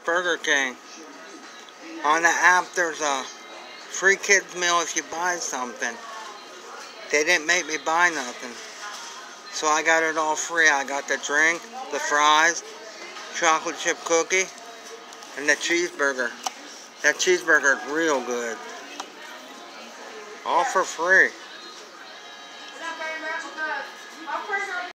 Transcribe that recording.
Burger King. On the app, there's a free kids meal if you buy something. They didn't make me buy nothing, so I got it all free. I got the drink, the fries, chocolate chip cookie, and the cheeseburger. That cheeseburger is real good. All for free.